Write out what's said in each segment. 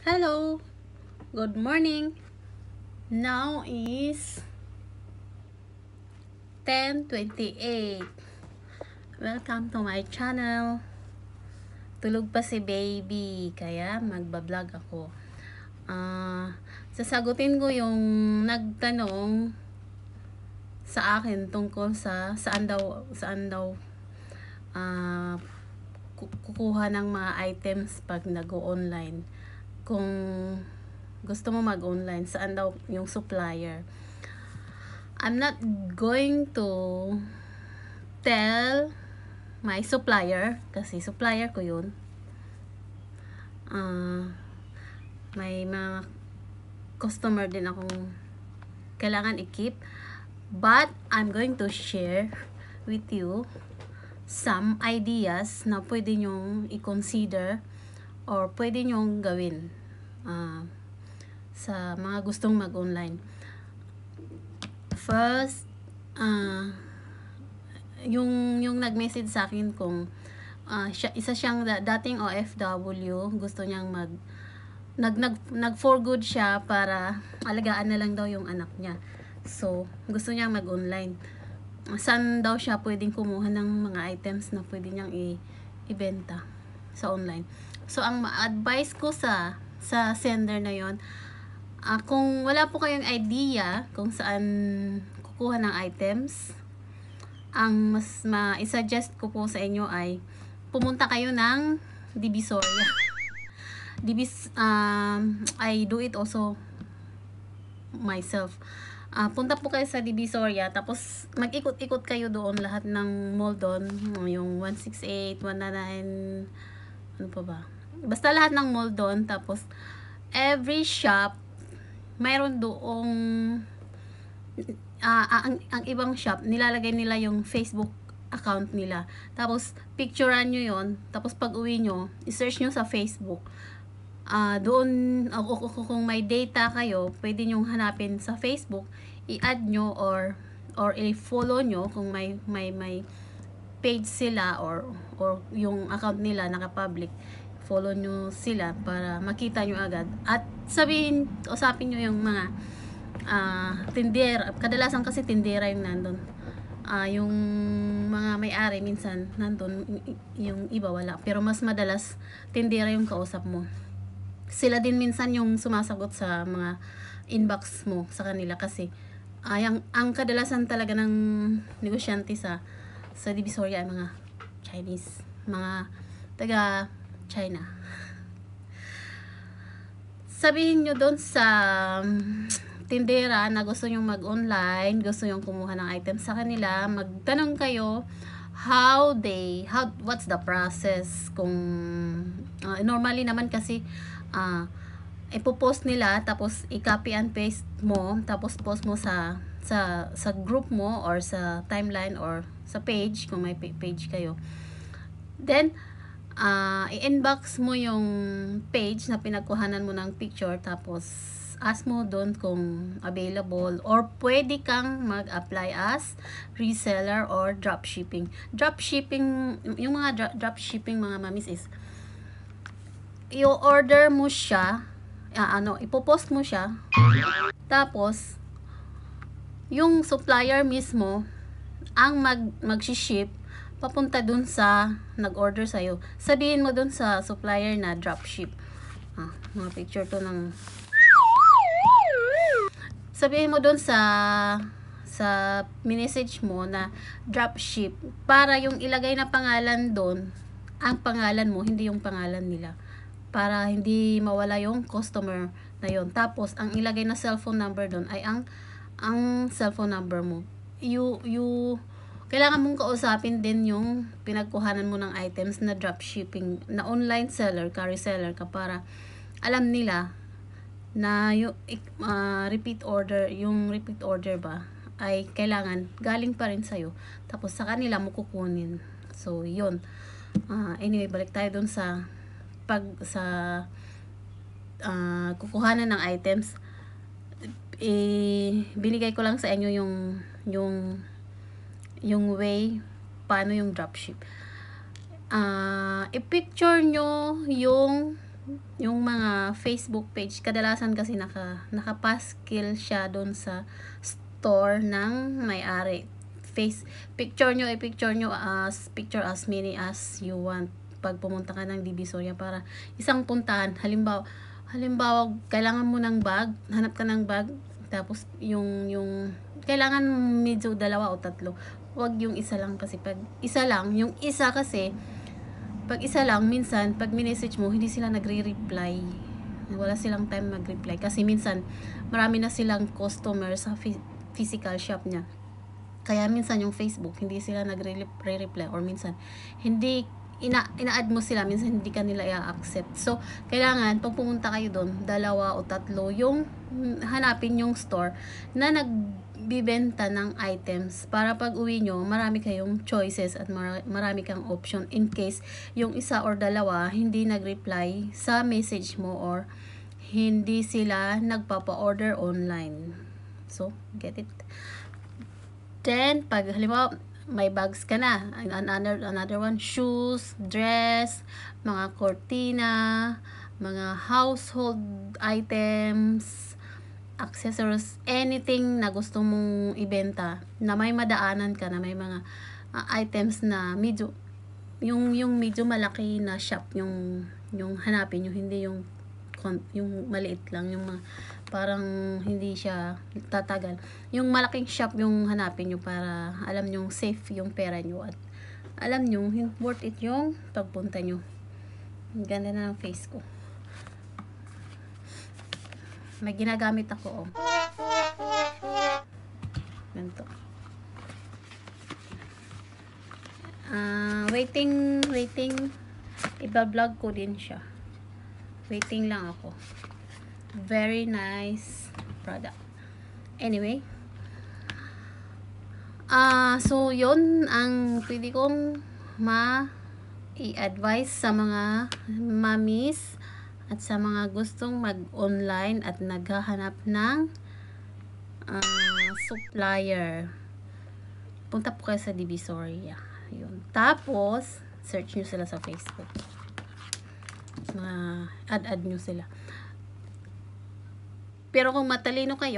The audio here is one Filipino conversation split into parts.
Hello, good morning. Now is 10:28. Welcome to my channel. Tulog pa si baby, kaya magbablog ako. Sasagutin ko yung nagtanong sa akin tungkol sa saan daw ah, kukuha ng mga items pag nag-o-online. Kung gusto mo mag-online, saan daw yung supplier. I'm not going to tell my supplier kasi supplier ko yun. May mga customer din akong kailangan i-keep, but I'm going to share with you some ideas na pwede nyong i-consider or pwede nyong gawin sa mga gustong mag-online. First, yung nag-message sa akin kung isa siyang dating OFW, gusto niyang nag for good siya para alagaan na lang daw yung anak niya. So, gusto niyang mag-online. Saan daw siya pwedeng kumuha ng mga items na pwede niyang ibenta sa online. So, ang ma-advise ko sa sender na yon, kung wala po kayong idea kung saan kukuha ng items, ang mas ma-suggest ko po sa inyo ay pumunta kayo ng Divisoria. I do it also myself. Punta po kayo sa Divisoria, tapos mag-ikot-ikot kayo doon, lahat ng mall doon, yung 168, 199, ano pa ba? Basta lahat ng mall doon, tapos every shop, mayroon doong ang ibang shop, nilalagay nila yung Facebook account nila. Tapos, picturean nyo yon. Tapos, pag uwi nyo, isearch nyo sa Facebook. Doon, kung may data kayo, pwede nyong hanapin sa Facebook, i-add nyo or i-follow nyo kung may page sila or yung account nila naka-public. Follow nyo sila para makita nyo agad. At usapin nyo yung mga tindera. Kadalasan kasi tindera yung nandun. Yung mga may-ari minsan nandun, yung iba wala. Pero mas madalas tindera yung kausap mo. Sila din minsan yung sumasagot sa mga inbox mo sa kanila kasi ang kadalasan talaga ng negosyante sa Divisoria ay mga Chinese, mga taga China. Sabihin nyo doon sa tindera na gusto nyong mag-online, gusto nyong kumuha ng items sa kanila, magtanong kayo what's the process. Kung normally naman kasi ipopost nila, tapos i-copy and paste mo, tapos post mo sa group mo or sa timeline or sa page kung may page kayo. Then i-inbox mo yung page na pinagkuhanan mo ng picture, tapos ask mo doon kung available or pwede kang mag-apply as reseller or dropshipping. Yung mga dropshipping mga mamis is i-order mo siya, ipopost mo siya, tapos yung supplier mismo ang mag-ship papunta dun sa nag-order sa'yo. Sabihin mo dun sa supplier na dropship. Mga picture to ng sabihin mo dun sa message mo na dropship, para yung ilagay na pangalan dun ang pangalan mo, hindi yung pangalan nila, para hindi mawala yung customer na yon. Tapos ang ilagay na cellphone number dun ay ang cellphone number mo. Kailangan mong kausapin din yung pinagkuhanan mo ng items na dropshipping, na online seller, reseller ka, para alam nila na yung repeat order ba ay kailangan galing pa rin sa'yo, tapos sa kanila mo kukunin. So yun, anyway, balik tayo dun sa kukuhanan ng items. Binigay ko lang sa inyo yung way paano yung dropship. I-picture nyo yung yung mga Facebook page, kadalasan kasi nakapaskil siya doon sa store ng may-ari. Picture nyo as many as you want pag pumunta ka ng Divisoria para isang puntahan. Halimbawa kailangan mo ng bag, hanap ka ng bag, tapos yung kailangan medyo 2 o 3. Wag yung isa lang, kasi pag isa lang, yung isa kasi pag isa lang, minsan, pag minessage mo, hindi sila nagre-reply. Wala silang time mag-reply. Kasi minsan, marami na silang customer sa physical shop niya. Kaya minsan yung Facebook, hindi sila nagre-reply. Or minsan, hindi, ina-add mo sila, minsan hindi ka nila i-accept. So, kailangan, pag pumunta kayo doon, 2 o 3, yung hanapin yung store na nagbibenta ng items para pag uwi nyo, marami kayong choices at marami kang option in case yung isa or 2 hindi nag-reply sa message mo or hindi sila nagpapa-order online. So, get it? Then, pag halimbawa, may bags ka na, another one, shoes, dress, mga cortina, mga household items, accessories, anything na gusto mong ibenta, na may madaanan ka, na may mga items na medyo, yung medyo malaki na shop, yung hanapin nyo, hindi yung maliit lang, yung mga parang hindi siya tatagal. Yung malaking shop yung hanapin nyo para alam nyo safe yung pera nyo at alam nyo worth it yung pagpunta nyo. Ganda na ng face ko. May ginagamit ako, ganito. Waiting. Iba-vlog ko din siya. Waiting lang ako. Very nice product. Anyway. So, yun ang pwede kong i-advise sa mga mommies at sa mga gustong mag-online at naghahanap ng supplier. Punta po kayo sa Divisoria. Yun. Tapos, search nyo sila sa Facebook. Add nyo sila. Pero kung matalino kayo,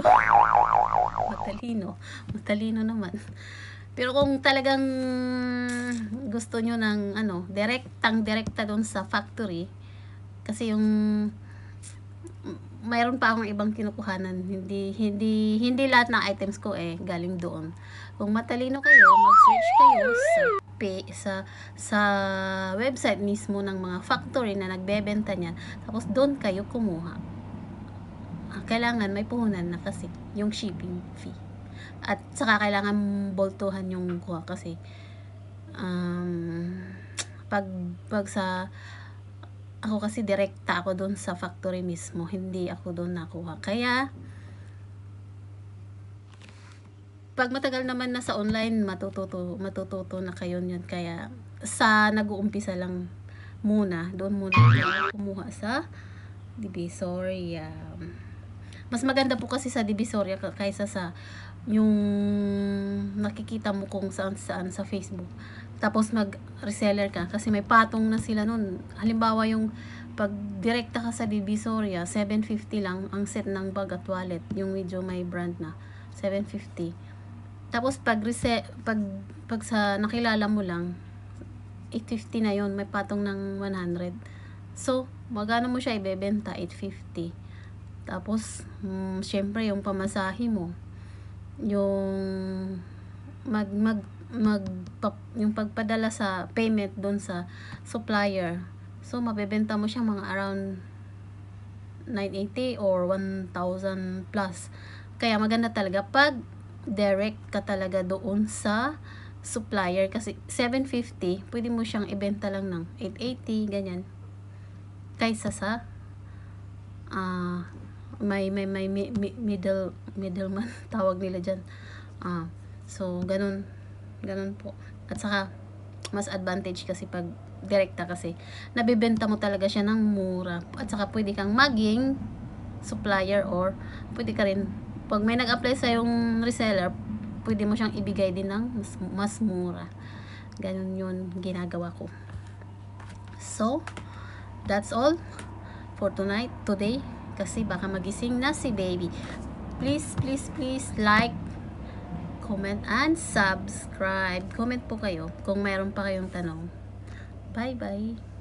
matalino naman. Pero kung talagang gusto nyo ng direkta doon sa factory, kasi yung mayroon pa akong ibang kinukuhanan, hindi lahat ng items ko galing doon. Kung matalino kayo, mag-search kayo sa website mismo ng mga factory na nagbebenta niyan, tapos doon kayo kumuha. Kailangan may puhunan na kasi yung shipping fee. At saka kailangan boltuhan yung kuha kasi pag sa ako kasi direkta ako doon sa factory mismo, hindi ako doon nakuha. Kaya pag matagal naman na sa online, matututo na kayo niyan. Kaya sa nag-uumpisa lang muna, doon muna kayo kumuha sa Divisoria. Mas maganda po kasi sa Divisoria kaysa sa yung nakikita mo kung saan sa Facebook. Tapos mag-reseller ka kasi may patong na sila nun. Halimbawa yung pag direkta ka sa Divisoria, 750 lang ang set ng bag at wallet. Yung medyo may brand na, 750. Tapos pag sa nakilala mo lang, 850 na yon, may patong ng 100. So, magano mo siya ibebenta? 850. Tapos, syempre, yung pamasahe mo, yung yung pagpadala sa payment doon sa supplier. So, mabebenta mo siya mga around 980 or 1,000 plus. Kaya maganda talaga pag direct ka talaga doon sa supplier. Kasi 750, pwede mo siyang ibenta lang ng 880, ganyan. Kaysa sa may middleman tawag nila dyan. So ganun po. At saka mas advantage kasi pag direkta kasi nabibenta mo talaga siya ng mura. At saka pwede kang maging supplier or pwede ka rin pag may nag-apply sa yung reseller, pwede mo siyang ibigay din ng mas mura. Ganun yun ginagawa ko. So that's all. for today. Kasi baka magising na si baby. Please, please, please like, comment, and subscribe. Comment po kayo kung mayroon pa kayong tanong. Bye-bye.